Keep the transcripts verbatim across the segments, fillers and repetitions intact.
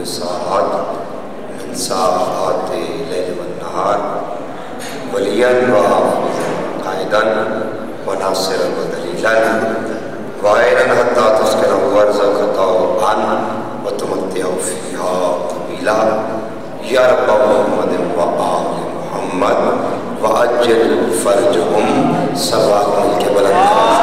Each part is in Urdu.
كل ساعات من ساعات الليل والنهار وليا وحافظا قائدا وناصرا ودليلا وعينا حتى تسكنه أرضك طوعا وتمتعه فيها طويلا يا رب محمد وآل محمد وأجل فرجهم سبع ملك بلند.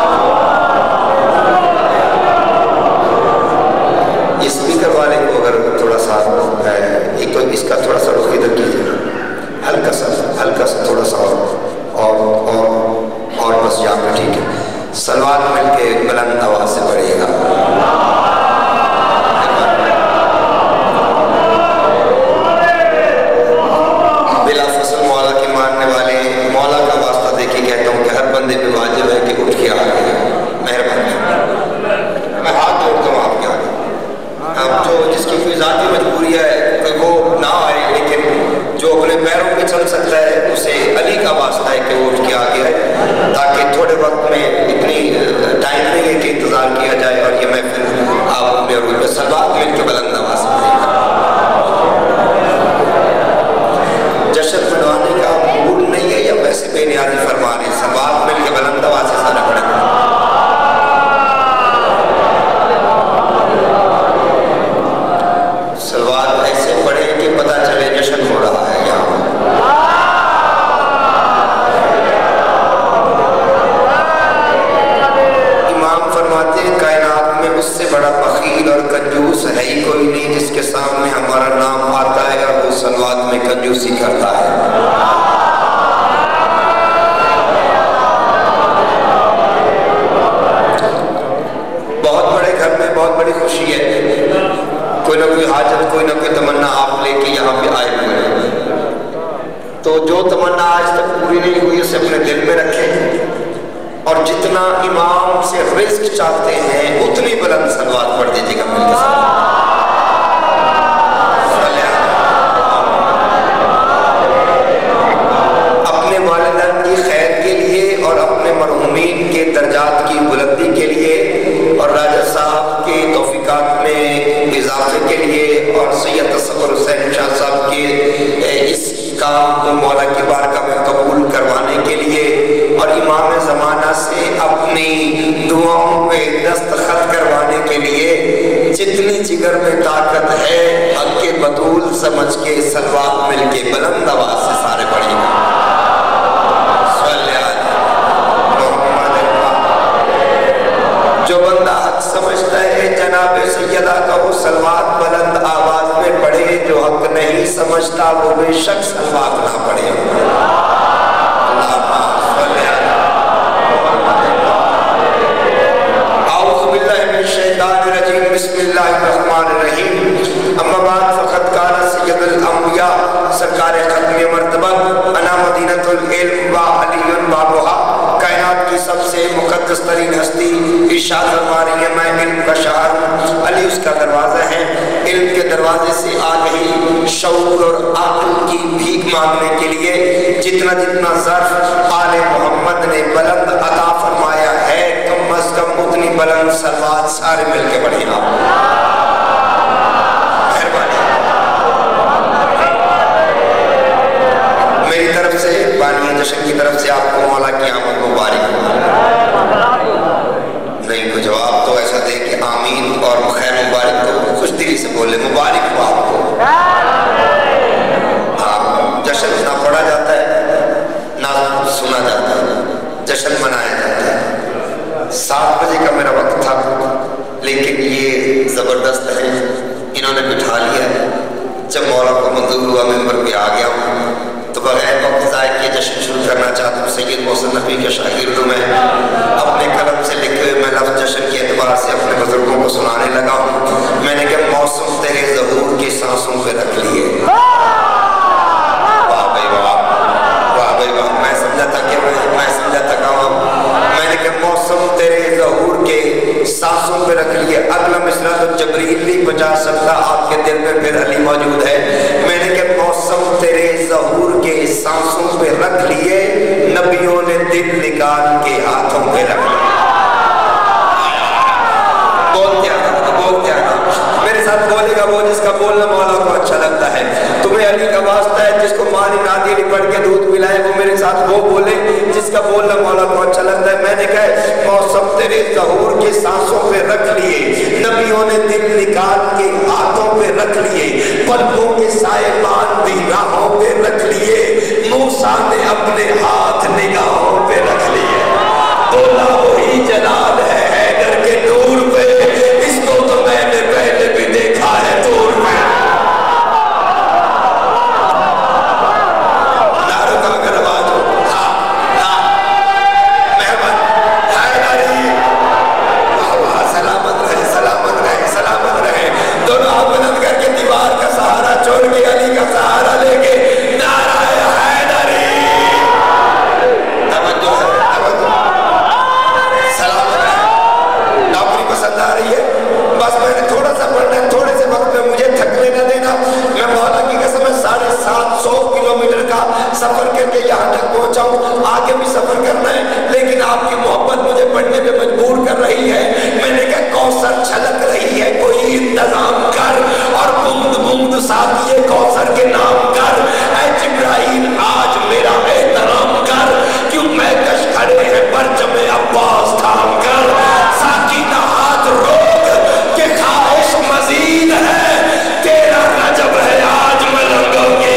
یہ سپیکر والے کو اگر تھوڑا سا ایک تو اس کا تھوڑا سا رخ ادھر کیجیے نا، ہلکا سا ہلکا سا تھوڑا سا اور اور اور بس یہاں پہ ٹھیک ہے. سلوات مل کے بلند آواز سے پڑھیے گا. بلا فصل مولا کے ماننے والے مولا کا واسطہ دیکھے کہتا ہوں کہ ہر بندے پہ واجب ہے کہ اٹھ کے آگے مہربانی. میں ہاتھ جوڑتا ہوں آپ کے آگے. اب جو جس کی کوئی ذاتی مجبوری ہے کہ وہ نہ آئے لیکن جو اپنے پیروں پہ چل سکتا ہے اسے علی کا واسطہ ہے کہ وہ اٹھ کے آگے ہے تاکہ تھوڑے وقت میں اتنی ٹائم نہیں ہے کہ انتظار کیا جائے اور یہ محفل آپ اپنے عروج میں سلوات مل کے بلند آواز سے پڑھیں گے. جشن منانے کا موڈ نہیں ہے یا ویسے بے نیازی فرما رہے ہیں؟ سلوات مل کے بلند آواز سے سارے پڑھیں گے. سلوات ایسے پڑھیں کہ پتہ چلے جشن ہو رہا ہے یہاں. امام فرماتے ہیں کائنات میں اس سے بڑا بخیل اور کنجوس ہے ہی کوئی نہیں جس کے سامنے ہمارا نام آتا ہے اور وہ سلوات میں کنجوسی کرتا ہے. بہت بڑے گھر میں بہت بڑی خوشی ہے، کوئی نہ کوئی حاجت کوئی نہ کوئی تمنا آپ لے کے یہاں پہ آئے ہوئے ہیں. تو جو تمنا آج تک پوری نہیں ہوئی اسے اپنے دل میں رکھیں اور جتنا امام سے رزق چاہتے ہیں اتنی بلند سلوات پڑھ دیجیے گا مل کے ساتھ. اپنے والدین کی خیر کے لیے اور اپنے مرحومین کے درجات کی بلندی کے لیے اور راجہ صاحب کے توفیقات میں اضافے کے لیے اور سید تصور حسین شاہ صاحب کے اس کام کو مولا کی بارگاہ میں قبول کروانے کے لیے اور امام زمانہ سے اپنی دعاؤں پہ دستخط کروانے کے لیے جتنی جگر میں طاقت ہے حق کے بطول سمجھ کے سلوات مل کے بلند آواز سے سارے پڑھیں گے. جو بندہ حق سمجھتا ہے جناب سیدہ کا وہ سلوات بلند آواز میں پڑھے، جو حق نہیں سمجھتا وہ بے شک سلوات نہ پڑھے. اعوذ باللہ من الشیطان الرجیم بسم اللہ الرحمن الرحیم. اما بعد فقد کان سید الانبیاء سرکار ختم مرتبہ انا مدینۃ العلم و علی بابها کائنات کی سب سے مقدس ترین ہستی ارشاد فرما رہی ہے میں علم کا شہر ہوں، علی اس کا دروازہ ہے. علم کے دروازے سے آ گئی شعور اور عقل کی بھیک مانگنے کے لیے جتنا جتنا ظرف آل محمد نے بلند عطا فرمایا ہے کم از کم اتنی بلند سلوات سارے مل کے پڑھیں آپ. میری طرف سے بانی جشن کی طرف سے آپ کو مولا کی آمد مبارک ہو. نہیں کوئی جواب تو ایسا دے کہ آمین اور خیر مبارک تو خوش دلی سے بولے مبارک ہو آپ کو. ہاں جشن نہ پڑھا جاتا ہے نہ سنا جاتا ہے، جشن منایا جاتا ہے. سات بجے کا میرا وقت تھا لیکن یہ زبردست ہے انہوں نے بٹھا لیا ہے. جب مولا کو منظور ہوا ممبر پہ آ گیا ہوں تو بغیر وقت ضائع کیے جشن شروع کرنا چاہتا ہوں. سید محسن نبی کے شاگرد ہوں میں، اپنے قلم سے لکھے ہوئے میں لفظ جشن کے اعتبار سے اپنے بزرگوں کو سنانے لگا ہوں. میں نے کہا موسم تیرے ظہور کی سانسوں پہ رکھ لیے. واہ بھائی واہ واہ بھائی واہ. میں سمجھا تھا کہ میں سمجھا تھا کہاں میں نے کہا موسم تیرے ظہور کے سانسوں پہ رکھ لیے. اگلا مصرع تو جبریل نہیں بجا سکتا، آپ کے دل میں پھر علی موجود ہے. میں نے کہا موسم تیرے ظہور کے سانسوں پہ رکھ لیے، نبیوں نے دل نکال کے ہاتھوں پہ رکھ لیا. بولتے آنا بولتے آنا میرے ساتھ بولے گا وہ جس کا بولنا مولا کو اچھا لگتا ہے. تمہیں علی کا واسطہ ہے جس کو مانی نادی لپٹ کے دودھ پلائے وہ میرے ساتھ وہ بولے جس کا بولنا مولا کو اچھا لگتا ہے. میں نے کہا موسم تیرے ظہور کے سانسوں پہ رکھ لیے, نبیوں نے دل نکال کے ہاتھوں پہ رکھ لیے, پلکوں کے سائبان بھی راہوں پہ رکھ لیے, موسیٰ نے اپنے ہاتھ نگاہوں پہ رکھ لیے. بولا وہی جلال ہے حیدر کے نور پہ, اس کو تو میں نے پہلے بھی دیکھا ہے دور میں. ناروں کا اگر آواز ہو ہاں ہاں محمد حیدری, سلامت رہے سلامت رہے سلامت رہے. دونوں ہاتھ بلند کر کے دیوار کا سہارا چھوڑ کے علی کا سہارا لے کے نعرہ حیدری. توجہ ہے توجہ, سلامت رہے. نوکری پسند آ رہی ہے؟ بس میں نے تھوڑا سا پڑھنا ہے, تھوڑے سے وقت میں مجھے تھکنے نہ دینا. میں مولا کی قسم ہے ساڑھے سات سو کلومیٹر کا سفر کر کے یہاں تک پہنچا ہوں. آگے بھی سفر کرنا ہے لیکن آپ کی محبت مجھے پڑھنے پہ مجبور کر رہی ہے. میں نے کہا کوثر چھلک رہی ہے, کوئی انتظام کر اور بوند بوند ساتھ یہ کوثر کے نام کر. اے جبرائیل آج میرا احترام کر, کیوں میں کش کھڑے ہیں پرچم عباس تھام کر. ساکینہ ہاتھ روک کہ خواہش مزید ہے, تیرا رجب ہے آج ملنگوں کی.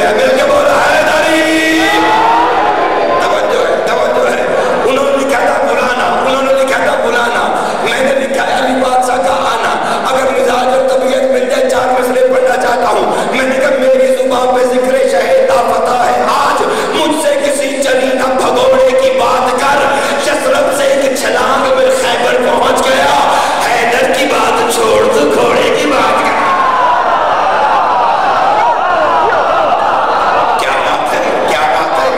गया। मिल के बोला हैदरी, तवज्जो है, तवज्जो है। उन्होंने लिखा था बुलाना, उन्होंने लिखा था बुलाना, मैंने लिखा है अली बादशाह का आना। अगर मिजाज और तबीयत मिल जाए, चार मसले पढ़ना चाहता हूँ। मैंने कहा मेरी जुबान पे जिक्र शहीदा फतह है। आज मुझसे किसी चली ना भगोड़े की बात कर, शसरत से एक छलांग में खैबर पहुंच गया। हैदर की बात छोड़, तू घोड़े की बात कर। क्या बात है, क्या बात है।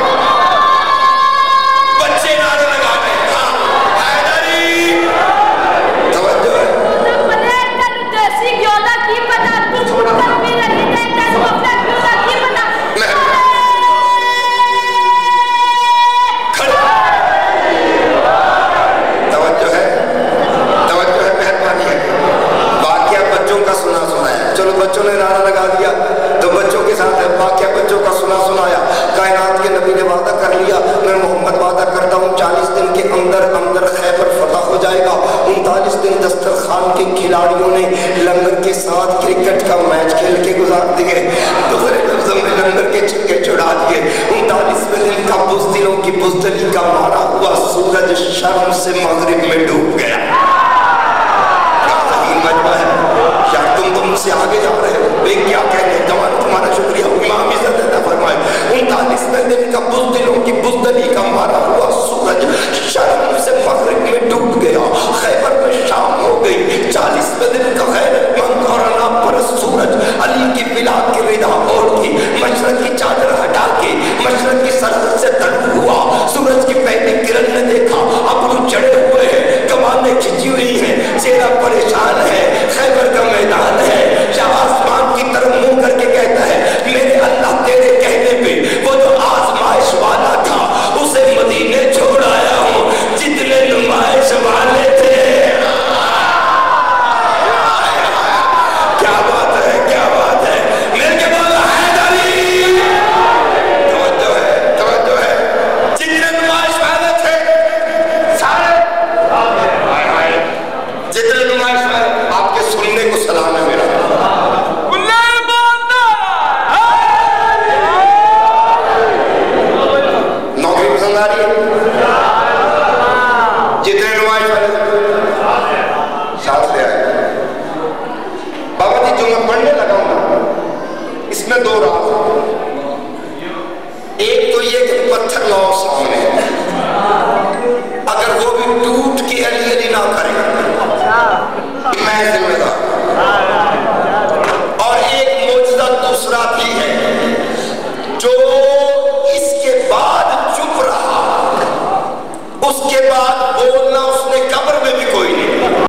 बच्चे नारे लगा रहे हैं, हाँ हैदरी, तवज्जो है। तवज्जो है, तवज्जो है, मेहरबानी है। वाकया बच्चों का सुना सुनाया, चलो बच्चों ने नारा लगा दिया तो बच्चों के साथ है। वाकया बच्चों का सुना सुनाया। कायनात के नबी ने वादा कर लिया, मैं मोहम्मद वादा करता हूँ चालीस दिन के अंदर अंदर खैबर फतह हो जाएगा। उनतालीस दिन दस्तरखान के खिलाड़ियों ने लंगर के साथ क्रिकेट का मैच खेल के गुजार दिए। दूसरे लफ्ज़ों में लंगर के छक्के छुड़ा दिए। उनतालीसवें दिन का बुज़दिलों की बुज़दली का मारा हुआ सूरज शर्म से मगरिब में डूब गया। क्या ज़हीन मजमा है यार, तुम तो मुझसे आगे जा रहे हो। वे क्या कहने, जवान तुम्हारा शुक्रिया, इमाम इज़्ज़त अता फरमाए। उनतालीसवें दिन का बुज़दिलों की बुज़दली का मारा हुआ सूरज शर्म से मगरिब में डूब गया। खैबर में शाम हो गई। चालीसवें दिन का गैरतमंद और अनापरस्त सूरज अली की बिलाद की रिदा ओढ़ के मशरक की चादर हटा के मशरक की सरहद से तलब हुआ। सूरज की पहली किरण ने देखा अबरू चढ़े हुए हैं, कमाने खिंची हुई हैं, चेहरा परेशान है, खैबर का मैदान है। शाह आसमान की तरफ मुंह करके कहता है, मेरे अल्लाह तेरे कहने पे वो जो आजमाइश वाला था उसे मदीने छोड़ आया हूँ जितने नुमाइश वाले थे। क्या बात है, क्या बात है। मेरे के बोला हैदरी, तवज्जो है, तवज्जो है। जितने नुमाइश वाले थे सारे, जितने नुमाइश वाले, आपके सुनने को सलाम है मेरा। नौकरी पसंद आ रही है? जितने नुमाइश वाले साथ ले आए। बाबा जी जो मैं पढ़ने लगा हूं इसमें दो राज हैं। एक तो ये कि पत्थर लाओ सामने, अगर वो भी टूट के अली अली ना करे मैं जिम्मेदार। और एक मौजूदा दूसरा भी है, जो इसके बाद चुप रहा उसके बाद बोलना उसने कब्र में भी कोई नहीं।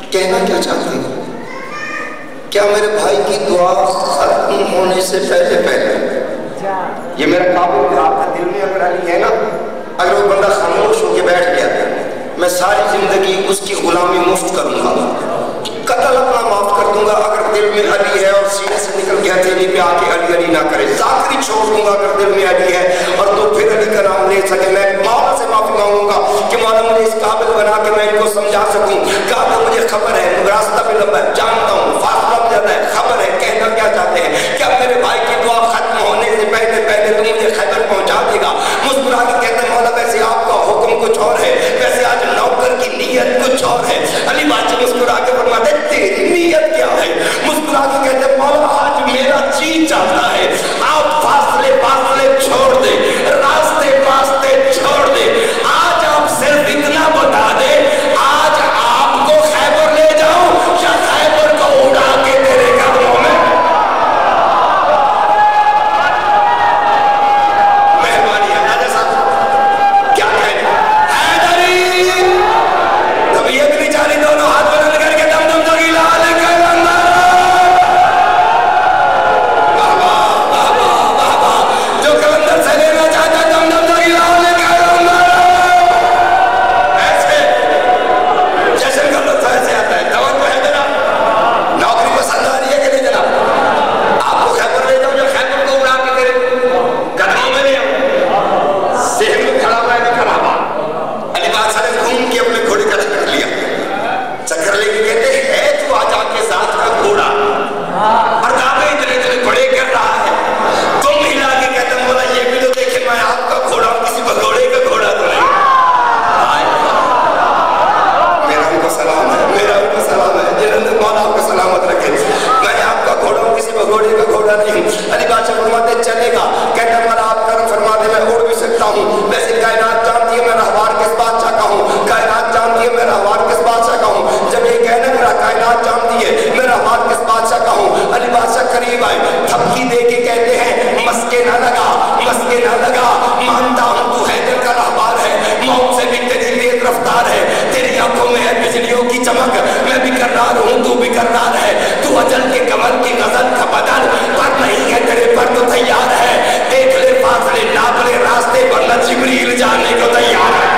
کہنا کیا چاہتے ہیں؟ کیا میرے بھائی کی دعا ختم ہونے سے پہلے پہلے یہ میرا قابل ہے، آپ کا دل میں اگر علی ہے نا، اگر وہ بندہ خاموش ہو کے بیٹھ گیا میں ساری زندگی اس کی غلامی مفت کروں گا، قتل اپنا معاف کر دوں گا اگر دل میں علی ہے، اور سینے سے نکل گیا تھیلی پہ آ کے علی علی نہ کرے، ذاکری چھوڑ دوں گا اگر دل میں علی ہے اور تو پھر علی کا نام لے سکے۔ میں مولا سے معافی مانگوں گا کہ مولا مجھے اس قابل بنا کہ میں ان کو سمجھا سکوں۔ کہا کہ مجھے خبر ہے، راستہ بھی لمبا ہے، جانتا ہوں، فاصلہ بھی زیادہ ہے، خبر ہے، کہنا کیا چاہتے ہیں؟ کیا میرے بھائی کی دعا ختم ہونے سے پہلے پہلے تو مجھے خیبر پہنچا دے گا؟ مسکرا کے کہتے ہیں مولا ویسے آپ کا حکم کچھ اور ہے، ویسے آج نوکر کی نیت کچھ اور ہے۔ علی بادشاہ مسکرا کے فرماتے تیری نیت کیا ہے؟ مسکرا کے کہتے ہیں مولا آج میرا جی چاہتا ہے آپ فاصلے فاصلے چھوڑ دے، راستے راستے چھوڑ دے، آج آپ صرف اتنا بتا دے آج آپ کو خیبر لے جاؤں یا خیبر کو اڑا کے تیرے قدموں میں؟ مہربانی ہے راجہ صاحب، کیا کہنے حیدری طبیعت نہیں چاہی، دونوں ہاتھ بلند کر کے دم دم دگی لال کلندر، بابا بابا بابا جو کلندر سے لینا چاہتا دم دم دگی لال کلندر، ایسے جشن کر لو تو ایسے آتا ہے۔ توجہ ہے جناب، نوکری پسند آ رہی ہے کہ نہیں جناب؟ آپ کو خیبر لے جاؤں یا خیبر کو اڑا کے تیرے قدموں میں لے آؤں؟ ذہن میں کھڑا ہوا ہے کہ کھڑا ہوا؟ علی بادشاہ نے گھوم کے اپنے گھوڑے کا چکر لیا، چکر لے کے کہتے ہے تو آج آپ کے ساتھ کا گھوڑا اور دعوے اتنے اتنے بڑے کر رہا ہے، تم ہلا کے کہتے ہیں مولا یہ بھی تو دیکھیں میں آپ کا گھوڑا ہوں، کسی بگوڑے کا گھوڑا تو نہیں۔ میرا ان کو سلام ہے، میرا ان کو سلام ہے، جنہوں مولا آپ کو سلامت رکھے، میں آپ کا گھوڑا ہوں، کسی بگوڑے کا گھوڑا نہیں ہوں۔ علی بادشاہ فرماتے چلے گا، کہتے ہیں مولا آپ کرم فرما دے میں اڑ بھی سکتا ہوں، ویسے کائنات جانتی ہے میں رہوار کس بادشاہ کا ہوں، کائنات جانتی ہے میں رہوار کس بادشاہ کا ہوں، جب یہ کہنا میرا کائنات جانتی ہے میں رہوار کس بادشاہ کا ہوں، علی بادشاہ قریب آئے، تھپکی دے کے کہتے ہیں مسکے نہ لگا، مسکے نہ لگا، مانتا ہوں تو حیدر کا رہوار ہے، موت سے بھی تیری تیز رفتار ہے، تیری آنکھوں میں ہے بجلیوں کی چمک، میں بھی کرار ہوں تو بھی کرار ہے، تو اجل کے کمر کی غزل کا بدل پر نہیں ہے تیرے پر تو تیار ہے، دیکھ لے فاصلے ناپ لے راستے ورنہ جبریل جانے کو تیار ہے۔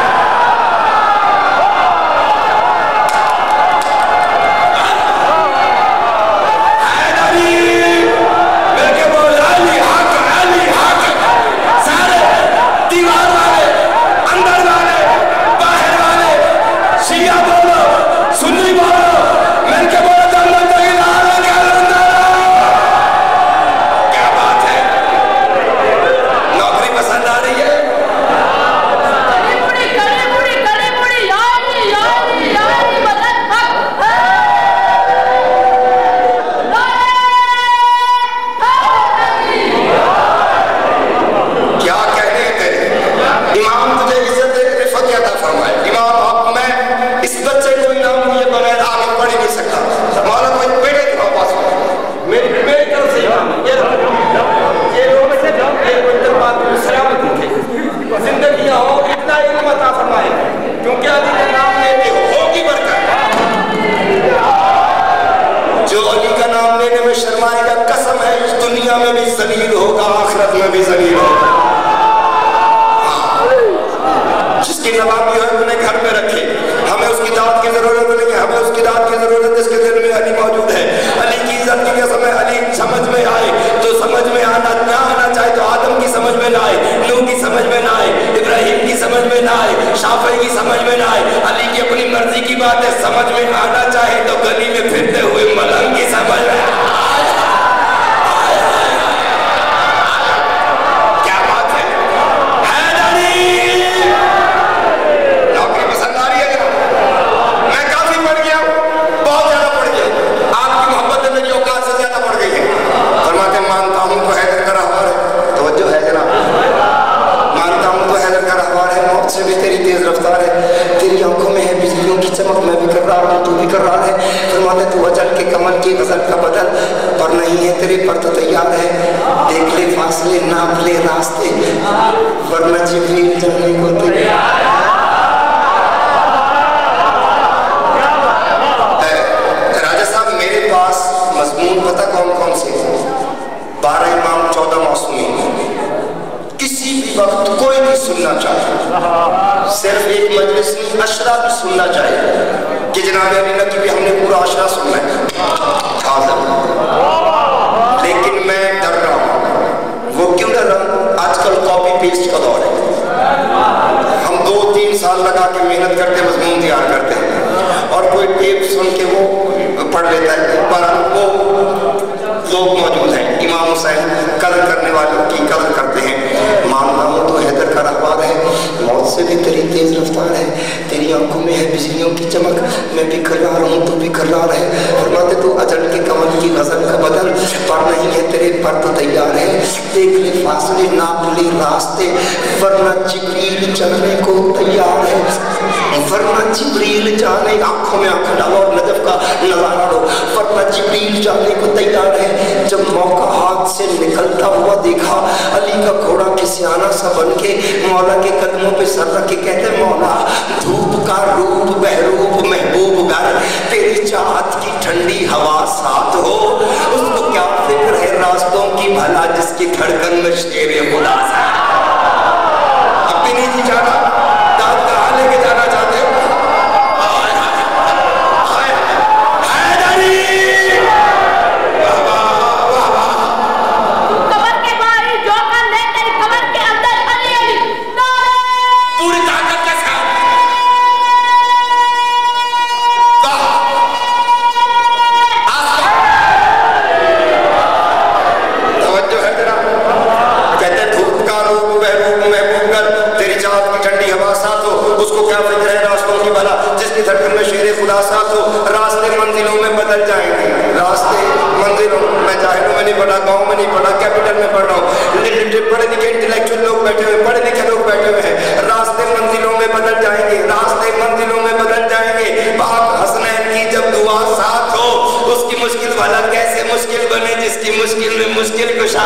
زندگیاں ہو اتنا علم عطا فرمائے کیونکہ علی کا نام لیتے ہوگی برکت، جو علی کا نام لینے میں شرمائے گا قسم ہے اس دنیا میں بھی ذلیل ہوگا آخرت میں بھی ذلیل ہوگا۔ جس کی نوابی ہو اپنے گھر میں رکھے، ہمیں اس کی داد کی ضرورت نہیں ہے، ہمیں اس کی داد کی ضرورت ہے جس کے دل میں علی موجود ہے۔ علی کی عزت کی قسم ہے، علی سمجھ میں آئے تو سمجھ میں آنا نہ آنا چاہے تو آدم کی سمجھ میں نہ آئے، نوح کی سمجھ میں نہ آئے، ابراہیم کی سمجھ میں نہ آئے، شافعی کی سمجھ میں نہ آئے، علی کی اپنی مرضی کی بات ہے، سمجھ میں آنا چاہے تو گلی میں پھرتے ہوئے ملنگ کی سمجھ میں کیا بات ہے۔ نوکری پسند آ رہی ہے جناب؟ میں کافی پڑھ گیا ہوں، بہت زیادہ پڑھ گیا، آپ کی محبت میری اوقات سے زیادہ پڑھ گئی ہے۔ فرماتے مانتا ہوں تو حیدر کا رہوار ہے، توجہ ہے جناب، مانتا ہوں تو حیدر کا رہوار ہے، موت سے بھی تیری تیز رفتار ہے، تیری آنکھوں میں ہے بجلیوں کی چمک، میں بھی کرار ہوں تو بھی کرار ہے۔ فرماتے تو اجل کے کمل کی غزل کا بدل پر نہیں ہے تیرے پر تو تیار ہے، دیکھ لے فاصلے ناپ لے راستے ورنہ جبریل جانے کو تیار ہے۔ जनाब अली लकी भी हमने पूरा आशरा सुनना है, लेकिन मैं डर रहा हूँ। वो क्यों डर रहा हूँ? आजकल कॉपी पेस्ट का दौर है। हम दो तीन साल लगा के मेहनत करते, मजमून तैयार करते हैं और कोई टेप सुन के वो पढ़ लेता है। पर वो लोग मौजूद हैं, इमाम हुसैन कदर करने वालों की कदर करते हैं। मानता हूँ तो हैदर का रहवार है, मौत से भी तेरी तेज रफ्तार है, तेरी आंखों में है बिजलियों की चमक, मैं भी कर्रार हूँ तो भी कर्रार है। फरमाते तो अजल के कमल की गजल का बदल, पर नहीं है तेरे पर तो तैयार है। देख ले फासले नाप ले रास्ते, वरना जिब्रील चलने को तैयार है, वरना जिब्रील जाने, आंखों में आंख डालो और नजफ का नजारा लो, वरना जिब्रील जाने को तैयार है। जब मौका हाथ से निकलता हुआ देखा, अली का घोड़ा किसियाना सा बन के मौला के कदमों पे सर रख के कहते मौला, धूप का रूप बहरूप महबूब घर, तेरी चाहत की ठंडी हवा साथ हो, उसको क्या फिक्र है रास्तों की भला जिसकी धड़कन में शेर खुदा सा। अब भी नहीं जी जाना, दाद कहाँ लेके जाना चाहते हो? रास्ते मंजिलों में बदल जाएंगे, रास्ते मंजिलों में, जाहिलों में नहीं पढ़ा, गाँव में नहीं पढ़ा, कैपिटल में पढ़ रहा हूँ, पढ़े लिखे इंटेलेक्चुअल लोग बैठे हुए, पढ़े लिखे लोग बैठे हुए हैं। रास्ते मंजिलों में बदल जाएंगे, रास्ते मंजिलों में बदल जाएंगे। बाप हसनैन की जब दुआ साथ हो, उसकी मुश्किल वाला कैसे मुश्किल बने जिसकी मुश्किल में मुश्किल कुशा।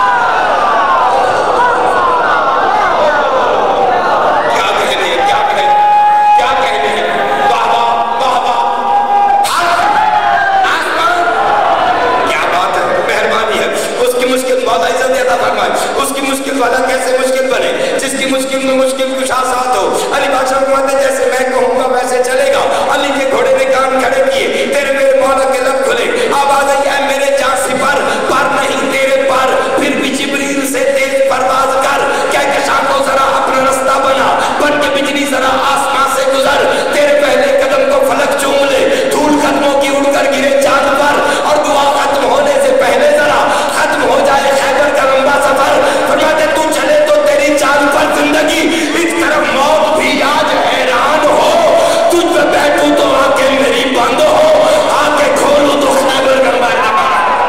उसकी मुश्किल वाला कैसे मुश्किल बने जिसकी मुश्किल में मुश्किल कुशा साथ हो। अली बादशाह फरमाते जैसे मैं कहूँगा वैसे चलेगा। अली के घोड़े ने कान खड़े किए, तेरे मेरे मौला के लब खुले, आवाज आई है मेरे जासी पर, पर नहीं तेरे पर, फिर भी जिब्रील से तेज परवाज कर, क्या कशा को जरा अपना रास्ता बना, बन के बिजली जरा आसमां से गुजर, तेरे पहले कदम को फलक चूम ले, धूल कदमों की उड़कर गिरे चांद पर, और दुआ खत्म होने से पहले जरा खत्म हो जाए खैबर का लंबा सफर। फरमाते तू चले तो तेरी चांद पर जिंदगी, इस तरफ मौत भी आज हैरान हो, तुझ पे बैठूं तो आंखें मेरी बंद हो, आंखें खोलूं तो खैबर का लंबा सफर।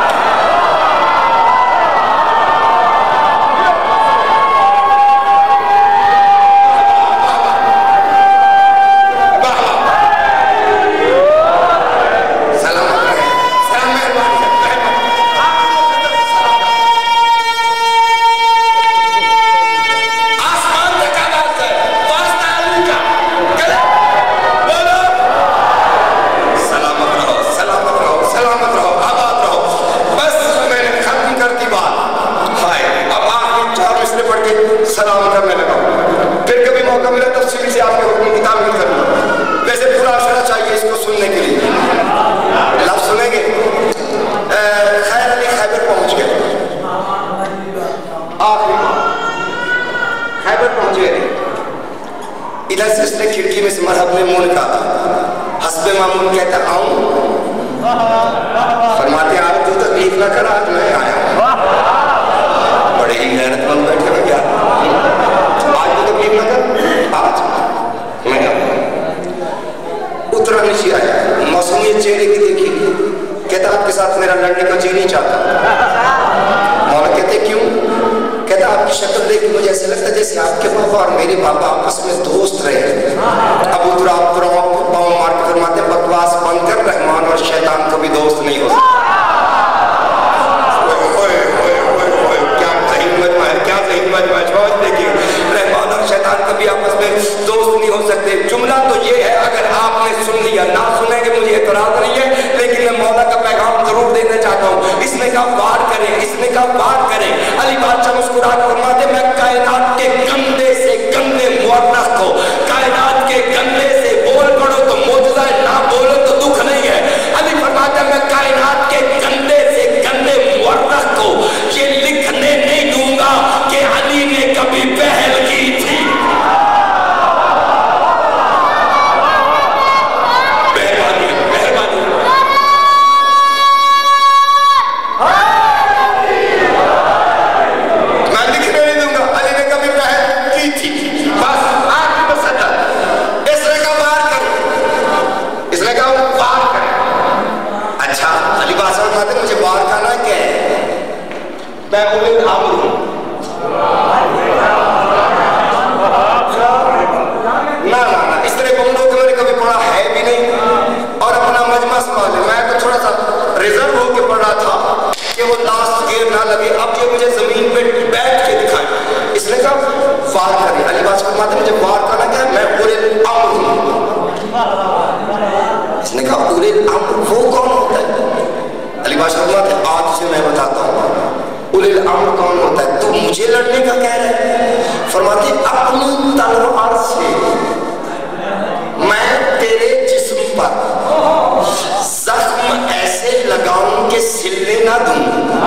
सलाम करने लगा। फिर कभी मौका मिला तफसील से आपके हुक्म की तामील करूंगा। वैसे पूरा अशरा चाहिए इसको सुनने के लिए, लफ्ज़ सुनेंगे। खैर अली खैबर पहुंच गए, आखिरी खैबर पहुंच गए। इधर से इसने खिड़की में से मरहब में मुंह निकाला, हस्बे मामूल कहता आऊं, फरमाते आप तू तकलीफ ना करा, आज मैं आया। बड़े ही गैरतमंद बैठे हुए, क्या आज तो तकलीफ ना कर, आज मैं उतरा नीचे आया, मौसमियत चेहरे की देखी, कहता आपके साथ मेरा लड़ने को जी नहीं चाहता। मौला कहते क्यों? कहता आपकी शक्ल देख के मुझे ऐसे लगता जैसे आपके पापा और मेरे पापा आपस में दोस्त रहे। अब उतरा पाँव मार के फरमाते बकवास बंद कर, रहमान और शैतान कभी दोस्त नहीं हो सकते। देखिए रहमान और शैतान कभी आपस में दोस्त नहीं हो सकते। जुमला तो ये है, अगर आपने सुन लिया, ना सुनेंगे मुझे एतराज नहीं है, लेकिन मैं मौला का पैगाम जरूर देना चाहता हूँ। इसने कहा वार करें, इसने कहा वार करें। अली बादशाह मुस्कुरा कर फरमाते मैं कायनात के गंदे से गंदे मुअर्रख को, कायनात के गंदे से बोल पड़ो तो मौजज़ा, ना बोलो میں اولی الامر ہوں. نہ نہ نہ اس طرح بندوں کے میں نے کبھی پڑھا ہے بھی نہیں. اور اپنا مجمع سنبھال لے. میں تو تھوڑا سا ریزرو ہو کے پڑھ رہا تھا کہ وہ لاسٹ گیئر نہ لگے. اب یہ مجھے زمین پہ بیٹھ کے دکھائے. اس نے کہا وار کرے. علی باز فرماتے ہیں مجھے وار کرنا کیا ہے؟ میں اولی الامر ہوں. اس نے کہا اولی الامر وہ کون ہوتا ہے؟ علی باز فرماتے ہیں آج سے میں بتاتا ہوں اولی الامر کون ہوتا ہے. تو مجھے لڑنے کا کہہ رہا ہے. فرماتے ہیں اپنی تلوار سے میں تیرے جسم پر زخم ایسے لگاؤں کہ سلنے نہ دوں.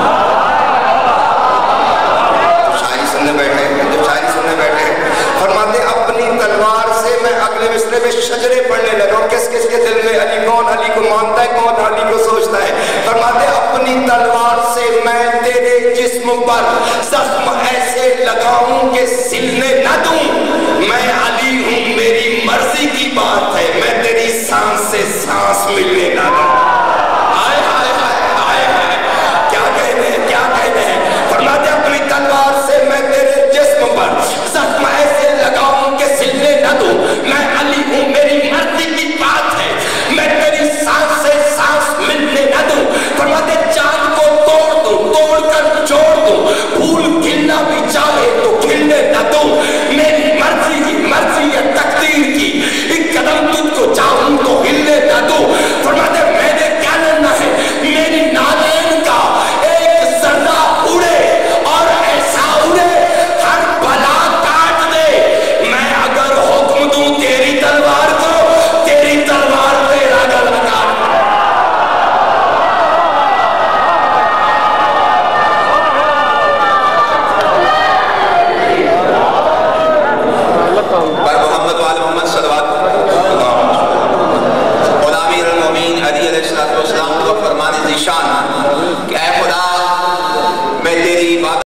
شاعری سننے بیٹھے ہیں جو شاعری سننے بیٹھے ہیں فرماتے ہیں اپنی تلوار سے میں اگلے مصرے میں شجرے پڑھنے لگا ہوں. کس کس کے دل میں علی کون علی کو مانتا ہے کون علی کو سوچتا ہے. فرماتے ہیں اپنی تلوار سے میں تیرے جسم پر زخم ایسے لگاؤں کہ سلنے نہ دوں. میں علی ہوں میری مرضی کی بات ہے میں تیری سانس سے سانس ملنے نہ دوں. آئے آئے آئے آئے آئے کیا کہتے ہیں کیا کہتے ہیں. فرماتے ہیں اپنی تلوار سے میں تیرے جسم پر زخم ایسے لگاؤں کہ سلنے نہ دوں. میں علی ہوں میری مرضی کی بات ہے میں تیری سانس سے سانس ملنے نہ دوں. فرماتے ہیں چاند کو توڑ دوں توڑ کر چھوڑ دوں پھول کھلنا بھی چاہے تو کھلنے نہ دوں. میری مرضی کی مرضی ہے تقدیر کی ایک قدم تجھ کو چاہوں تو ہلنے نہ دوں. فرماتے ہیں میں نے کیا لڑنا ہے میری نالین کا ایک ذرہ اڑے اور ایسا اڑے ہر بلا کاٹ دے. میں اگر حکم دوں تیری تلوار کو تیری تلوار تیرا گلا کاٹ دے. پر محمد وآل محمد صلوات خدا امیر المومنین علی علیہ السلام کو فرمان ذیشان کہ اے خدا میں تیری عبادت